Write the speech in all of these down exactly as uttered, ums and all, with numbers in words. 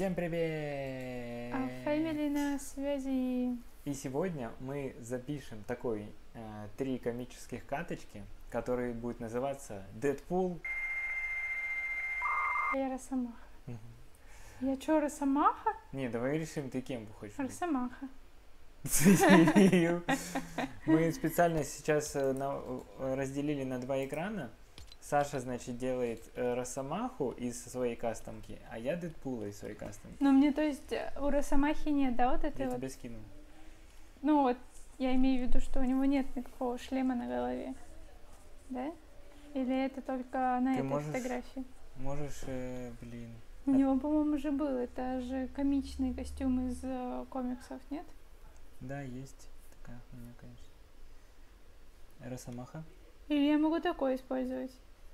Всем привет! А Фэмили на связи. И сегодня мы запишем такой э, три комических каточки, которые будут называться Дэдпул. Я Росомаха. Мгм. Я чё, Росомаха? Не, давай решим, ты кем хочешь быть. Росомаха. Мы специально сейчас э, на- э, разделили на два экрана. Саша, значит, делает э, Росомаху из своей кастомки, а я Дэдпула из своей кастомки. Ну, мне, то есть, у Росомахи нет, да, вот этой Я вот? тебе скинул. Ну, вот, я имею в виду, что у него нет никакого шлема на голове. Да? Или это только на Ты этой можешь- фотографии? Можешь, э, блин. У него, по-моему, уже был. Это же комичный костюм из э, комиксов, нет? Да, есть такая хуйня, конечно. Росомаха. Или я могу такой использовать?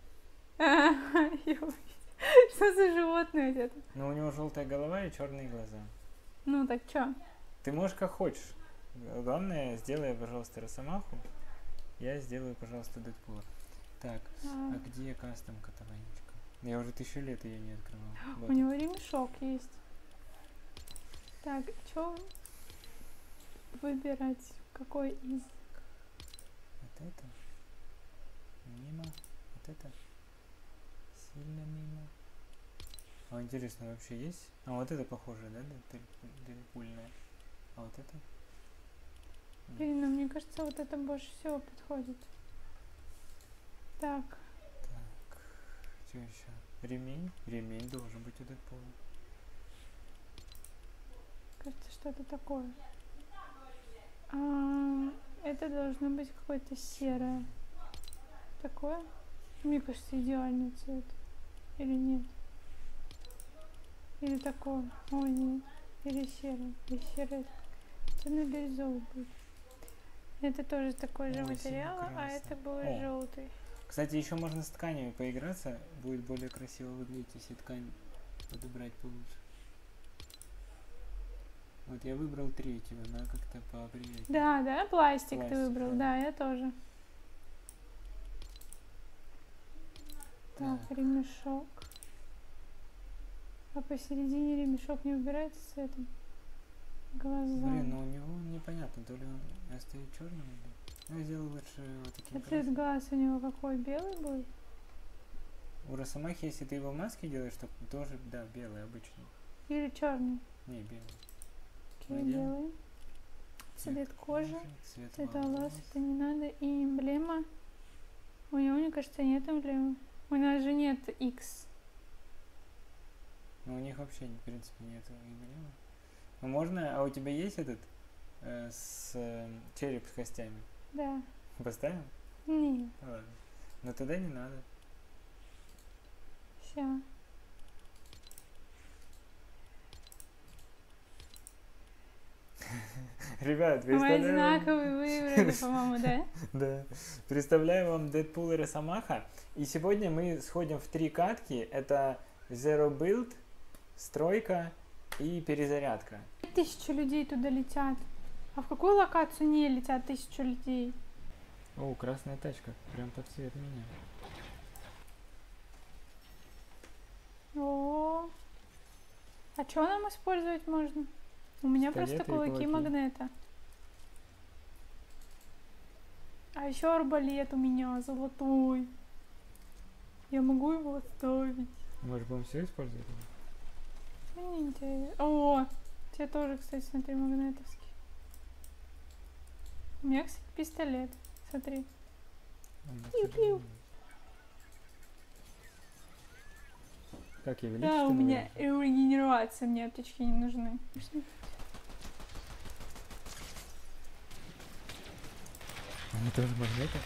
Что за животное это? Но у него желтая голова и черные глаза. Ну, так чё? Ты можешь как хочешь. Главное, сделай, пожалуйста, Росомаху. Я сделаю, пожалуйста, Дэдпула. Так, А, а где кастомка-то, Ванечка? Я уже тысячу лет ее не открывал. Вот. У него ремешок есть. Так, чё выбирать? Какой из? Вот это. Мимо. Вот это. Сильно мимо. А интересно, вообще есть? А вот это похоже, да? Дэдпуль- Дэдпульное. А вот это? Нет. Блин, ну мне кажется, вот это больше всего подходит. Так, Так, что еще? Ремень? Ремень должен быть у Дэдпула. кажется, что-то такое. А, это должно быть какое-то серое. Такое? Мне кажется, идеальный цвет. Или нет? Или такое? Ой, нет. Или серый. Или серый. Темно-бирюзовый будет. Это тоже такой же Ой, материал, а сине-красный. это будет О. желтый. Кстати, еще можно с тканями поиграться. Будет более красиво выглядеть, если ткань подобрать получше. Вот я выбрал третью, она как-то поприятнее. Да, да, пластик, Пластик, ты выбрал. да. Да, я тоже. Так, ремешок. А посередине ремешок не убирается с этим? Глаза. Блин, ну у него непонятно, то ли он остается черным или... Ну, я сделаю лучше вот таким А цвет красным. глаз у него какой? Белый будет? У Росомахи, если ты его в маске делаешь, то тоже, да, белый обычный. Или черный? Не, белый. Окей, Найдем. белый. Цвет кожи. Цвет Цвет волос. волос это не надо. И эмблема. У него, мне кажется, нет эмблемы. У нас же нет X. Ну, у них вообще, в принципе, нет эмблемы. Ну, можно... А у тебя есть этот э, с э, череп с костями? Да. Поставим? Нет. Ну, ладно. Но тогда не надо. Все. Ребят, Мы представляю вам... одинаковые выбрали, по-моему, да? Да. Представляю вам Дэдпул и Росомаха. И сегодня мы сходим в три катки. Это Zero Build, стройка и перезарядка. Тысячу людей туда летят. А в какую локацию не летят тысячу людей? О, красная тачка. Прям под цвет меня. О, а что нам использовать можно? У меня Пистолеты просто и кулаки кулаки. магнета. А еще арбалет у меня золотой. Я могу его оставить. Может, будем все использовать? Мне не интересно. О, тебе тоже, кстати, смотри, магнетовский. У меня, кстати, пистолет. Смотри. Пиу-пиу. Как я величественно? Да, у меня выгляжу? регенерация, мне аптечки не нужны. Они тоже магниты?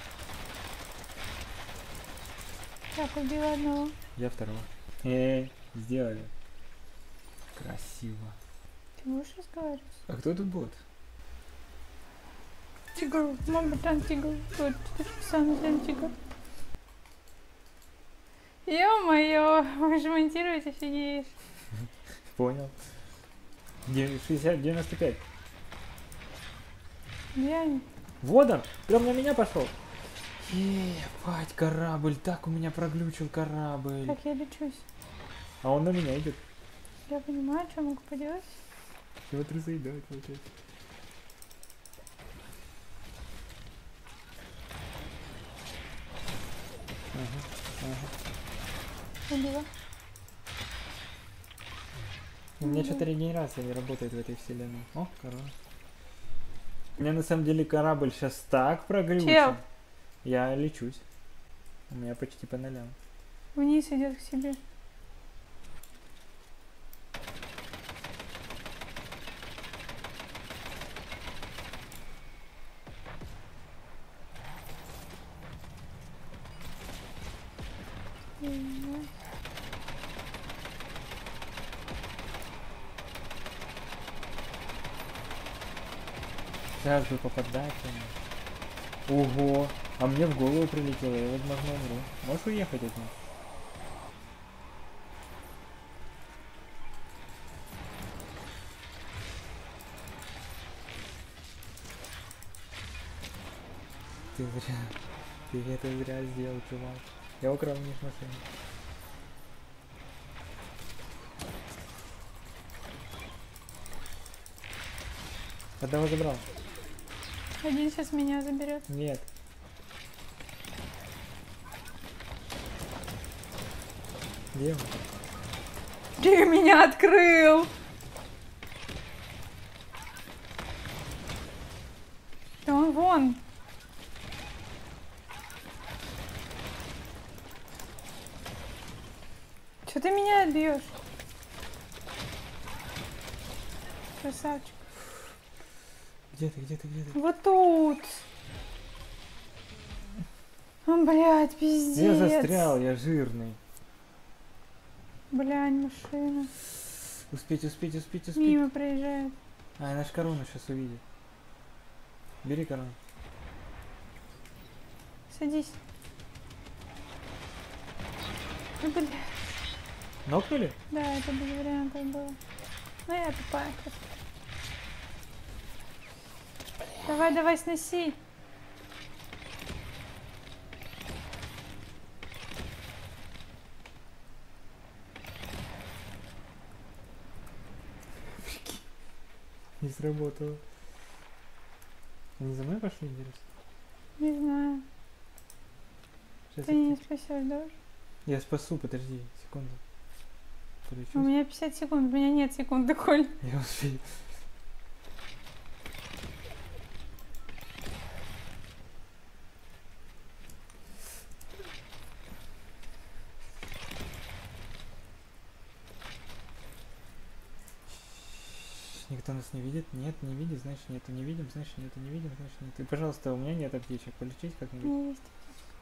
Так, убила одного. Я второго. Эй, сделали. Красиво. Ты будешь разговаривать? А кто тут бот? Тигр, мама, там тигр. Вот, ты сам там тигр. Ё-моё, вы же монтировать офигеешь. Понял. Де- шестьдесят, девяносто пять. Где они? Вот он! Прям на меня пошел. Ебать, корабль. Так у меня проглючил корабль. Как я лечусь? А он на меня идет. Я понимаю, что могу поделать. Вот разъедать, получается. Ага, ага. Убила. У меня Мгм. что-то регенерация не работает в этой вселенной. О, корона. У меня на самом деле корабль сейчас так прогрючен. Чел. Я лечусь. У меня почти по нолям. Вниз идет к себе. Мгм. Сейчас бы попадать. ему. Ого! А мне в голову прилетело, я, возможно, умру. Можешь уехать от них? Ты зря. Ты это зря сделал, чувак. Я украл у них машину. Одного забрал. Один сейчас меня заберет. Нет. Где он? Ты меня открыл! Да он вон. Че ты меня бьешь? Красавчик. Где ты, где ты, где ты? Вот тут. О, блядь, пиздец. Я застрял, я жирный. Блядь, машина. Успеть, успеть, успеть, успеть. Мимо проезжает. А, наш корону сейчас увидит. Бери корону. Садись. Ну, блядь. Нокнули? Да, это без вариантов было. Ну, я тупая просто. Давай, давай, сноси. Не сработало. Они за мной пошли, интересно? Не знаю. Сейчас Ты я, не тебя- спасешь, да? я спасу, подожди, секунду. Полечусь. У меня пятьдесят секунд, у меня нет секунды, Коль. Я успею. Никто нас не видит? Нет, не видит, значит нету. Не видим, значит нету. Не видим, значит нет. И, пожалуйста, у меня нет аптечек. Полечить У как-нибудь? меня есть.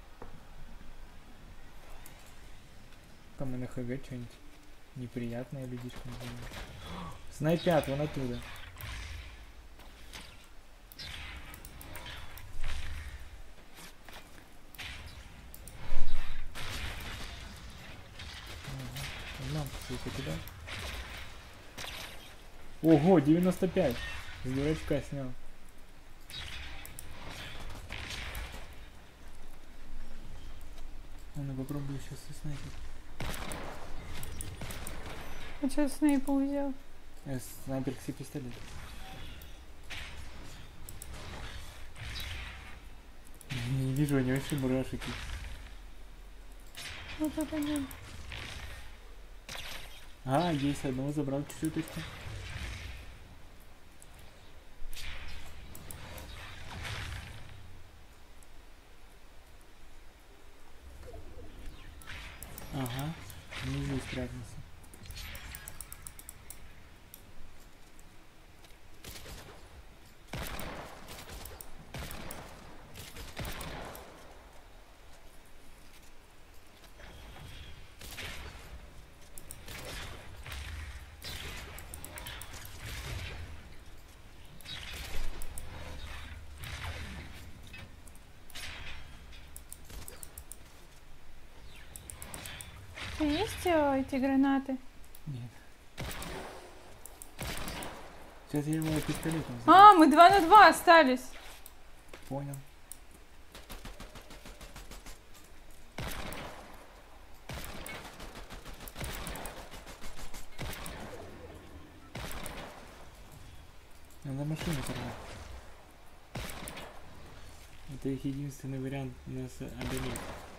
Там и на ХГ что-нибудь неприятное людишкам делают. Снайпят вон оттуда. Ага. Мамку свою покидал. Ого, девяносто пять. С дурачка снял. А ну попробую сейчас и снайпер. А что снайпу взял? Э, снайперский пистолет. Не вижу, они вообще мурашики. Вот тут один. А, есть, одного забрал чуть-чуточку. Ага, внизу спрятался. У тебя есть э, эти гранаты? Нет. Сейчас я его пистолетом А, заберу. мы два на два остались. Понял. Надо машину сорвать. Это их единственный вариант нас обелить.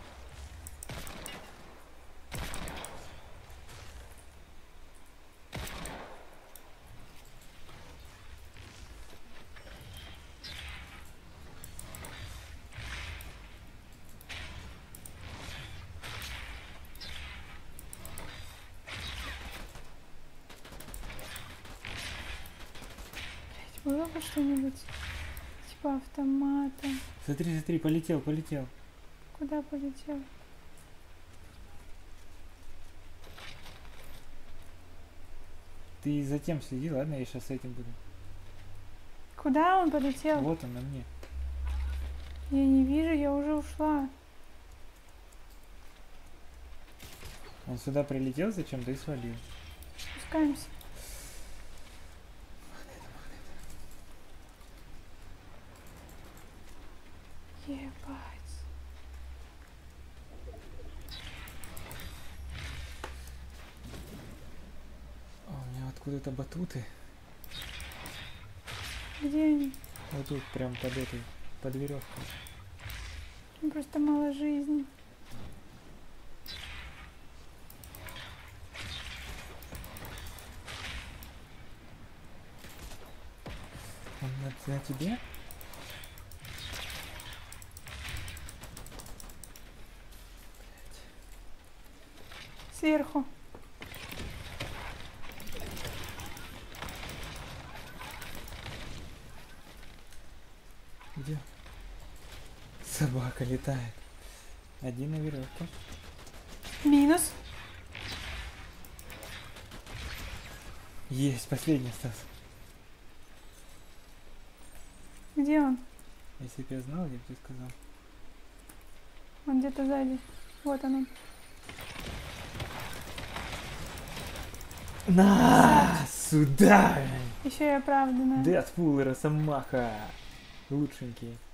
Было бы что-нибудь типа автомата. Смотри, смотри, полетел, полетел. Куда полетел? Ты затем следи, ладно, я сейчас с этим буду. Куда он полетел? Вот он на мне. Я не вижу, я уже ушла. Он сюда прилетел зачем-то и свалил. Спускаемся. Ебать. А, у меня откуда-то батуты. Где они? Вот тут, прям под этой, под веревкой. Ну, просто мало жизни. Он на, на тебе? Сверху. Где? Собака летает. Один на веревке. Минус. Есть, последний остался. Где он? Если бы я знал, я бы тебе сказал. Он где-то сзади. Вот он. На, сюда! Еще и оправданная. Дэдпул и Росомаха. Лучшенькие.